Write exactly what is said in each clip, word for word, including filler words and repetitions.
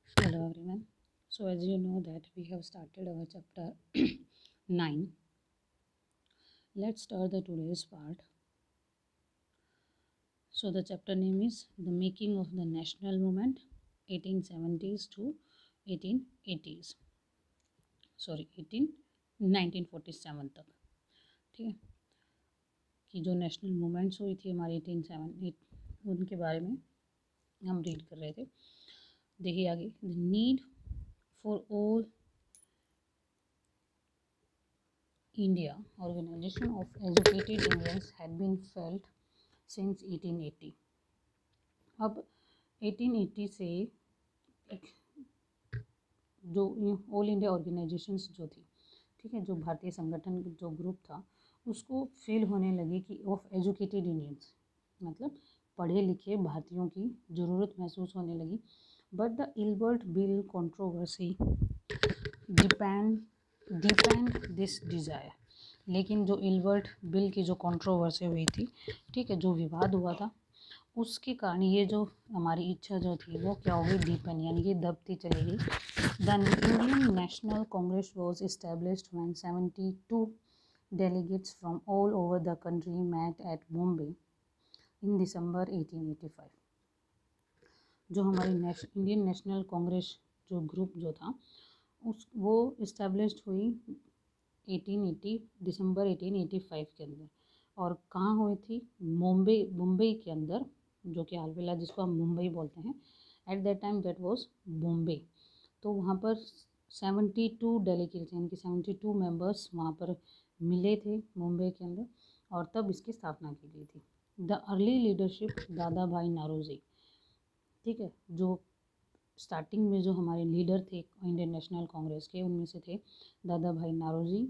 Hello everyone. So as you know that we have started our chapter nine. Let's start the today's part. So the chapter name is The Making of the National Movement eighteen seventies to eighteen eighties. Sorry eighteen nineteen forty seven तक. ठीक है कि जो national movements हुई थी हमारी eighteen seven eight उनके बारे में हम रीड कर रहे थे. देखिए आगे. The need for all India organization of educated Indians had been felt since eighteen eighty. अब eighteen eighty से एक जो ऑल इंडिया ऑर्गेनाइजेशंस जो थी, ठीक है, जो भारतीय संगठन जो ग्रुप था उसको फील होने लगी कि ऑफ एजुकेटेड इंडियंस मतलब पढ़े लिखे भारतीयों की ज़रूरत महसूस होने लगी. But the Ilbert bill controversy depend depend this desire. लेकिन जो इलबर्ट बिल की जो कंट्रोवर्सी हुई थी, ठीक है, जो विवाद हुआ था, उसके कारण ये जो हमारी इच्छा जो थी वो क्या हो गई, डीपन यानी कि दबती चली गई. The Indian National Congress was established when seventy two delegates from all over the country met at Bombay in December eighteen eighty five. जो हमारी नेश, इंडियन नेशनल कांग्रेस जो ग्रुप जो था उस वो इस्टेब्लिश्ड हुई eighteen eighty December eighteen eighty five के अंदर. और कहाँ हुई थी, मुंबई मुंबई के अंदर, जो कि हाल फिलहाल जिसको हम मुंबई बोलते हैं. At that time that was Bombay. तो वहाँ पर सेवेंटी टू डेलीगेट्स यानी कि सेवेंटी टू मेंबर्स वहाँ पर मिले थे मुंबई के अंदर और तब इसकी स्थापना की गई थी. द अर्ली लीडरशिप दादा भाई नारोजी, ठीक है, जो स्टार्टिंग में जो हमारे लीडर थे इंडियन नेशनल कांग्रेस के उनमें से थे Dadabhai Naoroji,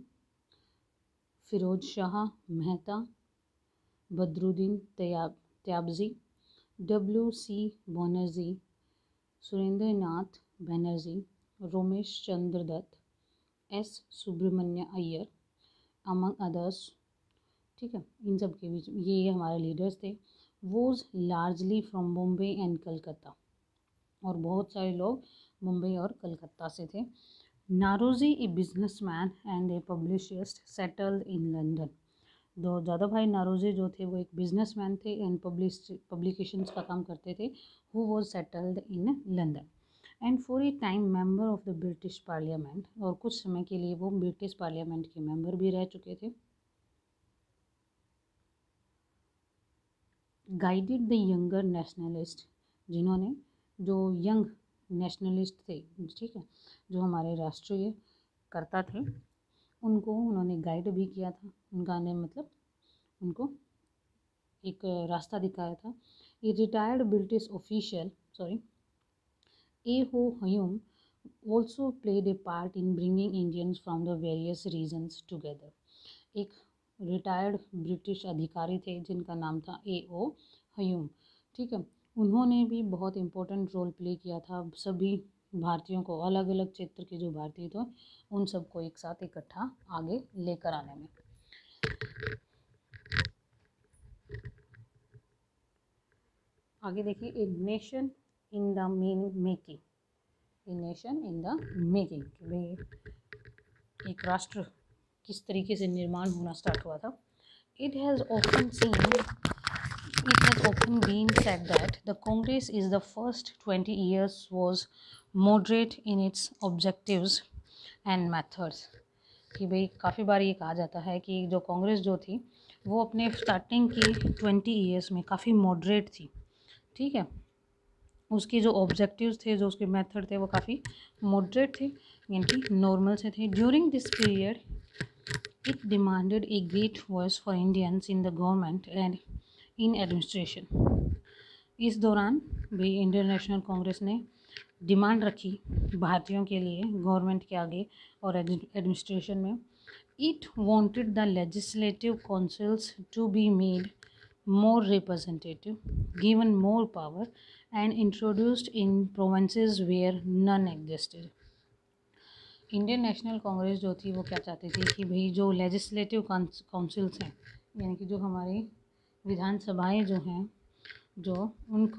Pherozeshah Mehta, Badruddin Tyab Tyabji, W C Banerjee, Surendranath Banerjee, Romesh Chandra Dutt, S Subramania Iyer among others. ठीक है, इन सब के बीच ये हमारे लीडर्स थे. Was largely from Bombay and Calcutta. और बहुत सारे लोग मुंबई और कलकत्ता से थे. Naoroji a businessman and a publicist settled in London. दो दादा भाई नारोजी जो थे वो एक बिजनेसमैन थे एंड पब्लिश पब्लिकेशंस का काम करते थे. Who was settled in London and for a time member of the British Parliament. और कुछ समय के लिए वो ब्रिटिश पार्लियामेंट के मेंबर भी रह चुके थे. गाइडेड द यंगर नेशनलिस्ट, जिन्होंने जो यंग नेशनलिस्ट थे, ठीक है, जो हमारे राष्ट्रीय कर्ता थे, उनको उन्होंने गाइड भी किया था. उनका ने मतलब उनको एक रास्ता दिखाया था. A retired British official sorry A O Hume also played a part in bringing Indians from the various regions together. एक रिटायर्ड ब्रिटिश अधिकारी थे जिनका नाम था ए ओ ह्यूम, ठीक है, उन्होंने भी बहुत इम्पोर्टेंट रोल प्ले किया था सभी भारतीयों को, अलग अलग क्षेत्र के जो भारतीय थे उन सबको एक साथ इकट्ठा आगे लेकर आने में. आगे देखिए, a nation in the making. A nation in the making, भाई एक राष्ट्र किस तरीके से निर्माण होना स्टार्ट हुआ था. It has often seen It has often been said that the Congress is the first twenty years was moderate in its objectives and methods. कि भाई काफ़ी बार ये कहा जाता है कि जो कांग्रेस जो थी वो अपने स्टार्टिंग की ट्वेंटी ईयर्स में काफ़ी मॉडरेट थी, ठीक है. उसके जो ऑब्जेक्टिव्स थे, जो उसके मेथड थे वो काफ़ी मॉडरेट थे यानी कि नॉर्मल से थे. During this period it demanded a great voice for Indians in the government and in administration. इस दौरान भी इंडियन नेशनल कांग्रेस ने डिमांड रखी भारतीयों के लिए गवर्नमेंट के आगे और एडमिनिस्ट्रेशन में. It wanted the legislative councils to be made more representative, given more power and introduced in provinces where none existed. Indian National Congress जो थी वो क्या चाहती थी कि भाई जो लेजिस्लेटिव काउंसिल्स हैं यानी कि जो हमारी विधानसभाएं जो हैं, जो उनको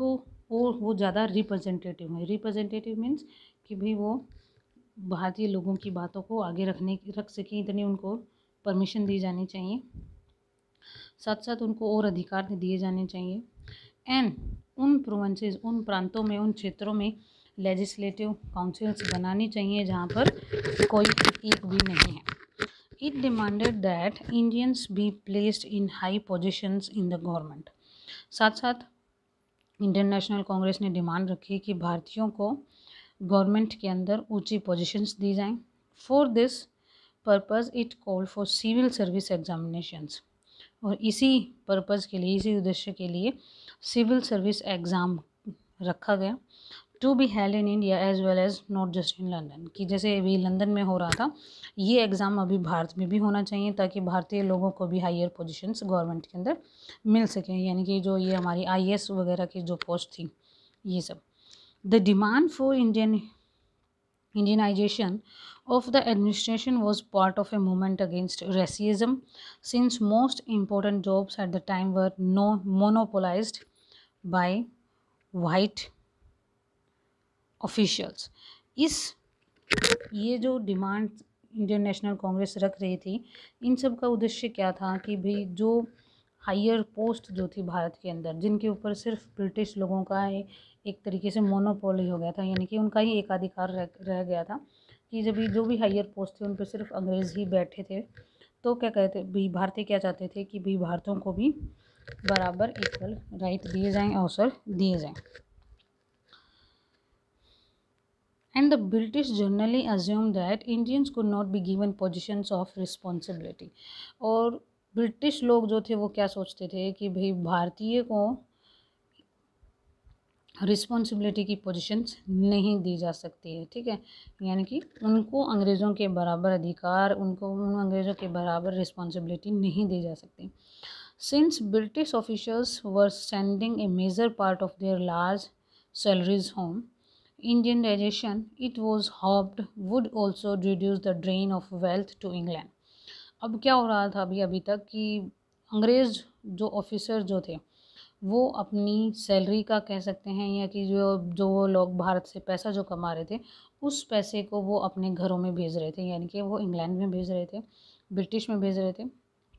और वो ज़्यादा रिप्रेजेंटेटिव है। रिप्रेजेंटेटिव मीन्स कि भाई वो भारतीय लोगों की बातों को आगे रखने रख सकें, इतनी उनको परमिशन दी जानी चाहिए, साथ साथ उनको और अधिकार दिए जाने चाहिए। एंड उन प्रोविंसेस, उन प्रांतों में, उन क्षेत्रों में लेजिस्लेटिव काउंसिल्स बनानी चाहिए जहाँ पर कोई एक भी नहीं है। It demanded that Indians be placed in high positions in the government. साथ साथ इंडियन नेशनल कांग्रेस ने डिमांड रखी कि भारतीयों को गवर्नमेंट के अंदर ऊंची पोजीशंस दी जाएं। For this purpose it called for civil service examinations, और इसी पर्पस के लिए, इसी उद्देश्य के लिए सिविल सर्विस एग्ज़ाम रखा गया, to be held in India as well as not just in London, कि जैसे अभी लंदन में हो रहा था, ये एग्ज़ाम अभी भारत में भी होना चाहिए ताकि भारतीय लोगों को भी हायर पोजीशंस गवर्नमेंट के अंदर मिल सकें, यानी कि जो ये हमारी आई ए एस वगैरह की जो पोस्ट थी ये सब। The demand for Indian Indianization of the administration was part of a movement against racism, since most important jobs at the time were no monopolized by white officials. इस ये जो demand Indian National Congress रख रही थी, इन सब का उद्देश्य क्या था कि भाई जो हायर पोस्ट जो थी भारत के अंदर, जिनके ऊपर सिर्फ ब्रिटिश लोगों का एक तरीके से मोनोपोली हो गया था, यानी कि उनका ही एकाधिकार रह रह गया था, कि जब जो भी हायर पोस्ट थे उन पर सिर्फ अंग्रेज़ ही बैठे थे। तो क्या कहते भाई भारतीय क्या चाहते थे कि भाई भारतीयों को भी बराबर इक्वल राइट दिए जाएं, अवसर दिए जाएं। And the British generally assumed that Indians could not be given positions of responsibility. और ब्रिटिश लोग जो थे वो क्या सोचते थे कि भाई भारतीय को रिस्पॉन्सिबिलिटी की पोजीशंस नहीं दी जा सकती है, ठीक है, यानी कि उनको अंग्रेज़ों के बराबर अधिकार, उनको उन अंग्रेज़ों के बराबर रिस्पॉन्सिबिलिटी नहीं दी जा सकती। Since British officials were sending a major part of their large salaries home, Indianization, it was hoped, would also reduce the drain of wealth to England. अब क्या हो रहा था अभी अभी तक कि अंग्रेज़ जो ऑफिसर जो थे वो अपनी सैलरी का कह सकते हैं, या कि जो जो वो लोग भारत से पैसा जो कमा रहे थे उस पैसे को वो अपने घरों में भेज रहे थे, यानी कि वो इंग्लैंड में भेज रहे थे, ब्रिटिश में भेज रहे थे।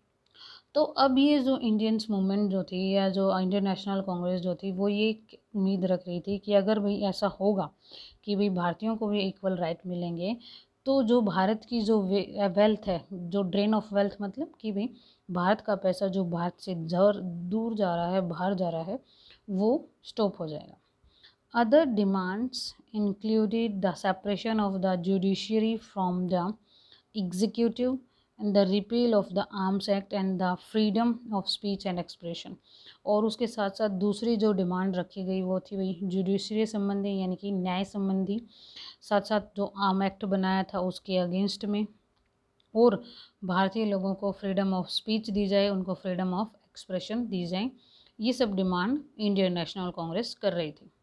तो अब ये जो इंडियंस मूवमेंट जो थी, या जो इंडियन नेशनल कांग्रेस जो थी, वो ये उम्मीद रख रही थी कि अगर भाई ऐसा होगा कि भाई भारतीयों को भी इक्वल राइट मिलेंगे, तो जो भारत की जो वेल्थ है, जो ड्रेन ऑफ वेल्थ, मतलब कि भाई भारत का पैसा जो भारत से दूर जा रहा है, बाहर जा रहा है, वो स्टॉप हो जाएगा। Other demands included the separation of the judiciary from the executive and the repeal of the Arms Act and the freedom of speech and expression। और उसके साथ साथ दूसरी जो डिमांड रखी गई वो थी वही जुडिशरी संबंधी, यानी कि न्याय संबंधी, साथ साथ जो आर्म एक्ट बनाया था उसके अगेंस्ट में, और भारतीय लोगों को फ्रीडम ऑफ स्पीच दी जाए, उनको फ्रीडम ऑफ एक्सप्रेशन दी जाए। ये सब डिमांड इंडियन नेशनल कांग्रेस कर रही थी।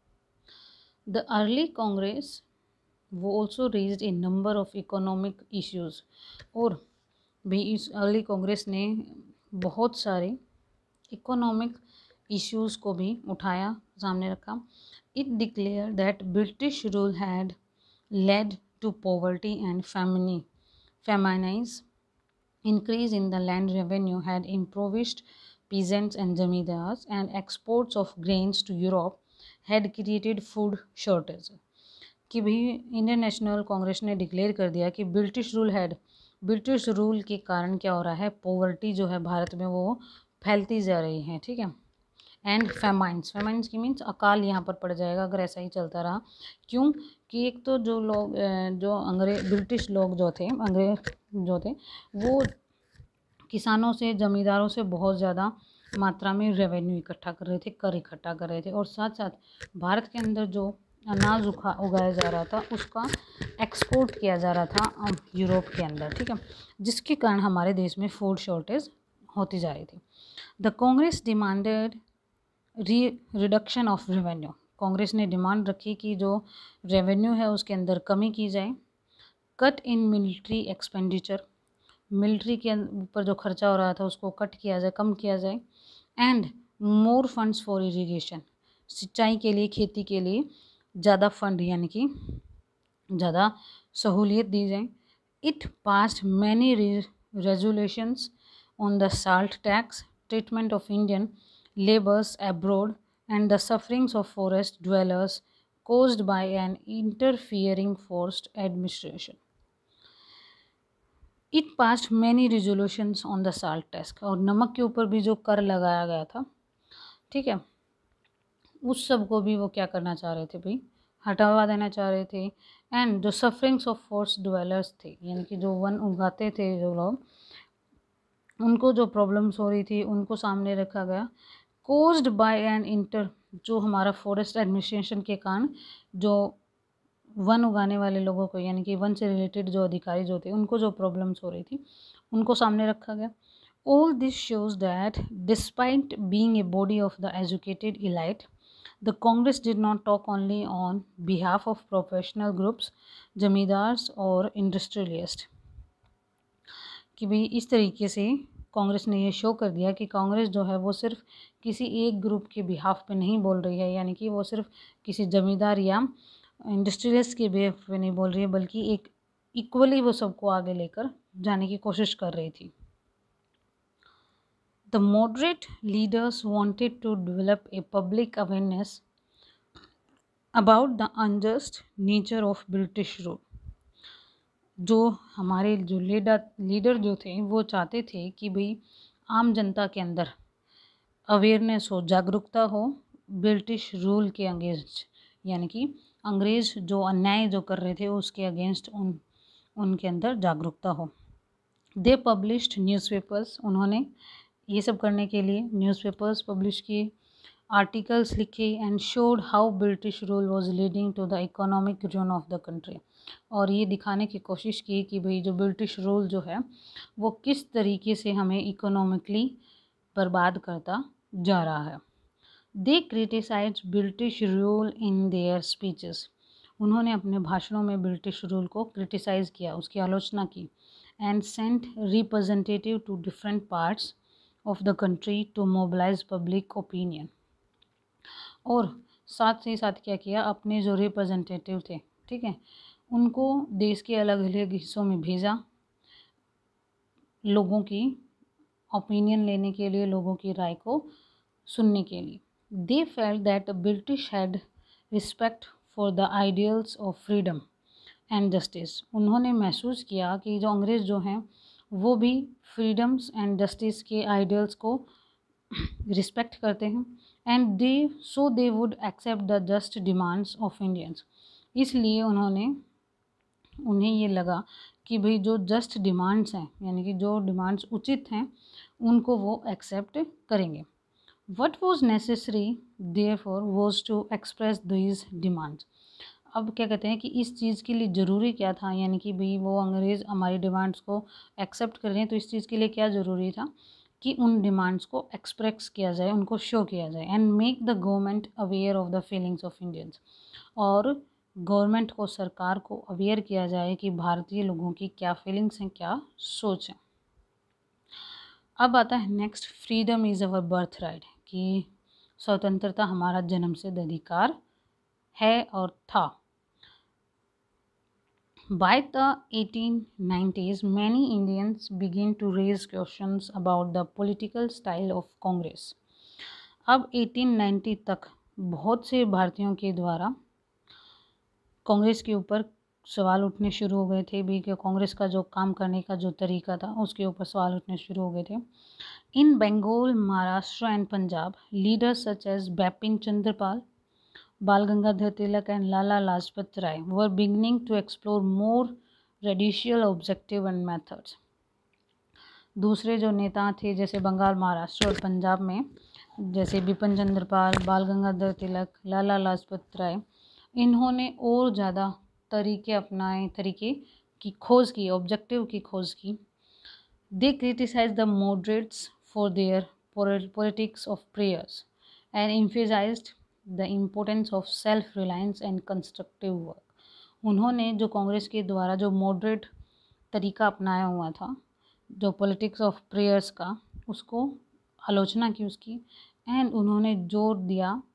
द अर्ली कांग्रेस वो also raised a number of economic issues, और भी इस अर्ली कांग्रेस ने बहुत सारे इकोनॉमिक इश्यूज़ को भी उठाया, सामने रखा। It declare that British rule had led to poverty and famine famines, increase in the land revenue had impoverished peasants and zamindars, and exports of grains to Europe had created food shortage। कि भाई Indian National Congress ने declare कर दिया कि British rule had, British rule के कारण क्या हो रहा है, पॉवर्टी जो है भारत में वो फैलती जा रही है, ठीक है, एंड फेमाइंस, फेमाइंस की मीन्स अकाल यहाँ पर पड़ जाएगा अगर ऐसा ही चलता रहा। क्यों कि एक तो जो लोग जो अंग्रेज ब्रिटिश लोग जो थे, अंग्रेज जो थे वो किसानों से, ज़मींदारों से बहुत ज़्यादा मात्रा में रेवेन्यू इकट्ठा कर रहे थे, कर इकट्ठा कर रहे थे, और साथ साथ भारत के अंदर जो अनाज उखा उगाया जा रहा था उसका एक्सपोर्ट किया जा रहा था यूरोप के अंदर, ठीक है, जिसके कारण हमारे देश में फूड शॉर्टेज होती जा रही थी। The Congress demanded re reduction of revenue, Congress ने डिमांड रखी कि जो रेवेन्यू है उसके अंदर कमी की जाए। Cut in military expenditure, military के ऊपर जो खर्चा हो रहा था उसको कट किया जाए, कम किया जाए। And more funds for irrigation, सिंचाई के लिए, खेती के लिए ज़्यादा फंड यानी कि ज़्यादा सहूलियत दी जाए। It passed many resolutions on the salt tax, treatment of Indian labours abroad and the sufferings of forest dwellers caused by an interfering forced administration. It passed many resolutions on the salt tax, और नमक के ऊपर भी जो कर लगाया गया था, ठीक है, उस सब को भी वो क्या करना चाह रहे थे भाई, हटावा देना चाह रहे थे। एंड जो सफरिंग्स ऑफ फोर्स ड्वेलर्स थे, यानी कि जो वन उगाते थे जो लोग, उनको जो प्रॉब्लम्स हो रही थी उनको सामने रखा गया। कोज्ड बाय एन इंटर, जो हमारा फॉरेस्ट एडमिनिस्ट्रेशन के कारण जो वन उगाने वाले लोगों को यानी कि वन से रिलेटेड जो अधिकारी जो थे उनको जो प्रॉब्लम्स हो रही थी उनको सामने रखा गया। All this shows that despite being a body of the educated elite, the Congress did not talk only on behalf of professional groups, zamindars और इंडस्ट्रियलिस्ट। कि भाई इस तरीके से कांग्रेस ने ये शो कर दिया कि कांग्रेस जो है वो सिर्फ किसी एक ग्रुप के बिहाफ पे नहीं बोल रही है, यानी कि वो सिर्फ किसी जमींदार या इंडस्ट्रियलिस्ट के बिहाफ पे नहीं बोल रही है, बल्कि एक इक्वली वो सबको आगे लेकर जाने की कोशिश कर रही थी। The moderate leaders wanted to develop a public awareness about the unjust nature of British rule. जो हमारे जो लीडर लीडर जो थे वो चाहते थे कि भाई आम जनता के अंदर अवेयरनेस हो, जागरूकता हो ब्रिटिश रूल के अगेंस्ट, यानी कि अंग्रेज़ जो अन्याय जो कर रहे थे उसके अगेंस्ट उन उनके अंदर जागरूकता हो। दे पब्लिश्ड न्यूज़पेपर्स, उन्होंने ये सब करने के लिए न्यूज़पेपर्स पब्लिश किए, आर्टिकल्स लिखे and showed how British rule was leading to the economic ruin of the country, और ये दिखाने की कोशिश की कि भाई जो ब्रिटिश रूल जो है वो किस तरीके से हमें इकोनॉमिकली बर्बाद करता जा रहा है। They criticise British rule in their speeches, उन्होंने अपने भाषणों में ब्रिटिश रूल को क्रिटिसाइज़ किया, उसकी आलोचना की। And sent representative to different parts of the country to mobilise public opinion, और साथ ही साथ क्या किया, अपने जो रिप्रेजेंटेटिव थे, ठीक है, उनको देश के अलग अलग हिस्सों में भेजा लोगों की ओपिनियन लेने के लिए, लोगों की राय को सुनने के लिए। They felt that the British had respect for the ideals of freedom and justice, उन्होंने महसूस किया कि जो अंग्रेज़ जो हैं वो भी फ्रीडम्स एंड जस्टिस के आइडियल्स को रिस्पेक्ट करते हैं। And they so they would accept the just demands of Indians, इसलिए उन्होंने उन्हें ये लगा कि भाई जो जस्ट डिमांड्स हैं, यानी कि जो डिमांड्स उचित हैं, उनको वो एक्सेप्ट करेंगे। What was necessary therefore was to express these demands, अब क्या कहते हैं कि इस चीज़ के लिए ज़रूरी क्या था, यानी कि भाई वो अंग्रेज़ हमारी डिमांड्स को एक्सेप्ट कर रहे हैं, तो इस चीज़ के लिए क्या ज़रूरी था कि उन डिमांड्स को एक्सप्रेस किया जाए, उनको शो किया जाए। And make the government aware of the feelings of Indians, और गवर्नमेंट को, सरकार को अवेयर किया जाए कि भारतीय लोगों की क्या फीलिंग्स हैं, क्या सोच है। अब आता है next, freedom is our birthright, कि स्वतंत्रता हमारा जन्मसिद्ध अधिकार है और था। By the eighteen nineties, many Indians begin to raise questions about the political style of Congress. अब eighteen ninety तक बहुत से भारतीयों के द्वारा कांग्रेस के ऊपर सवाल उठने शुरू हो गए थे भी, कि कांग्रेस का जो काम करने का जो तरीका था उसके ऊपर सवाल उठने शुरू हो गए थे। In Bengal, Maharashtra and Punjab, leaders such as Bipin Chandrapal, Bal Gangadhar Tilak and Lala Lajpat Rai were beginning to explore more radical objective and methods. दूसरे जो नेता थे जैसे बंगाल, महाराष्ट्र और पंजाब में, जैसे बिपिन चंद्रपाल, बाल गंगाधर तिलक, लाला लाजपत राय, इन्होंने और ज़्यादा तरीके अपनाए, तरीके की खोज की, ऑब्जेक्टिव की खोज की। They criticise the moderates for their politics of prayers and emphasised the importance of self reliance and constructive work. उन्होंने जो कांग्रेस के द्वारा जो मॉडरेट तरीका अपनाया हुआ था, जो पॉलिटिक्स ऑफ प्रेयर्स का, उसको आलोचना की उसकी, एंड उन्होंने जोर दिया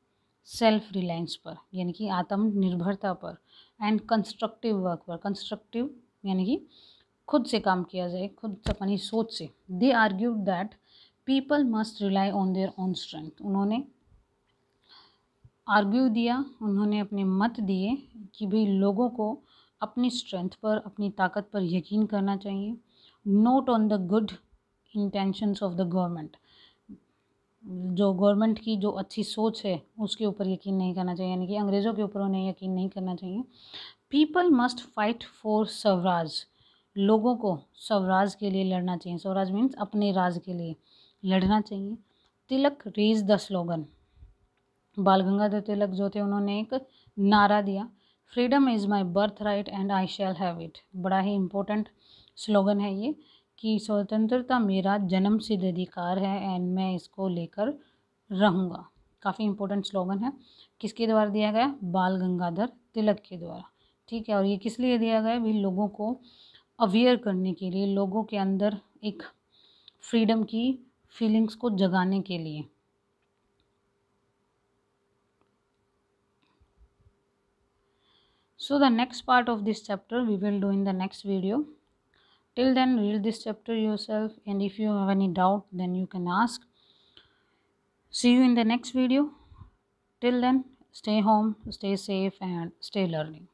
सेल्फ रिलायंस पर यानी कि आत्मनिर्भरता पर, एंड कंस्ट्रक्टिव वर्क पर। कंस्ट्रक्टिव यानी कि खुद से काम किया जाए, खुद से अपनी सोच से। They argued that people must rely on their own strength. उन्होंने आर्ग्यू दिया, उन्होंने अपने मत दिए कि भाई लोगों को अपनी स्ट्रेंथ पर, अपनी ताकत पर यकीन करना चाहिए। Not on the good intentions of the government. जो गवर्नमेंट की जो अच्छी सोच है उसके ऊपर यकीन नहीं करना चाहिए, यानी कि अंग्रेज़ों के ऊपर उन्हें यकीन नहीं करना चाहिए। People must fight for swaraj. लोगों को स्वराज के लिए लड़ना चाहिए। स्वराज मीन्स अपने राज के लिए लड़ना चाहिए। Tilak raise the slogan. Bal Gangadhar Tilak जो थे उन्होंने एक नारा दिया, freedom is my birthright and I shall have it. बड़ा ही इम्पोर्टेंट स्लोगन है ये कि स्वतंत्रता मेरा जन्म सिद्ध अधिकार है एंड मैं इसको लेकर रहूँगा। काफ़ी इम्पोर्टेंट स्लोगन है। किसके द्वारा दिया गया? बाल गंगाधर तिलक के द्वारा। ठीक है, और ये किस लिए दिया गया? भी लोगों को अवेयर करने के लिए, लोगों के अंदर एक फ्रीडम की फीलिंग्स को जगाने के लिए। So the next part of this chapter we will do in the next video. Till then, read this chapter yourself, and if you have any doubt then you can ask. See you in the next video. Till then, stay home, stay safe, and stay learning.